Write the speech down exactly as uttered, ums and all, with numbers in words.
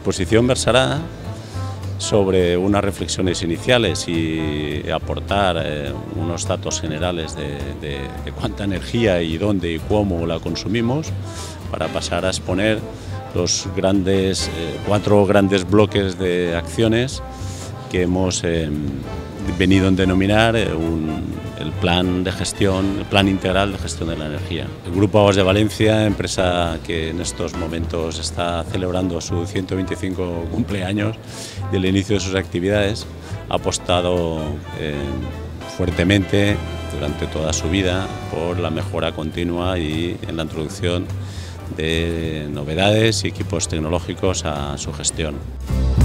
exposición versará sobre unas reflexiones iniciales y aportar eh, unos datos generales de, de, de cuánta energía y dónde y cómo la consumimos, para pasar a exponer los grandes, eh, cuatro grandes bloques de acciones que hemos eh, venido a denominar eh, un, el plan de gestión, el plan integral de gestión de la energía. El Grupo Aguas de Valencia, empresa que en estos momentos está celebrando su ciento veinticinco cumpleaños del inicio de sus actividades, ha apostado eh, fuertemente durante toda su vida por la mejora continua y en la introducción de novedades y equipos tecnológicos a su gestión.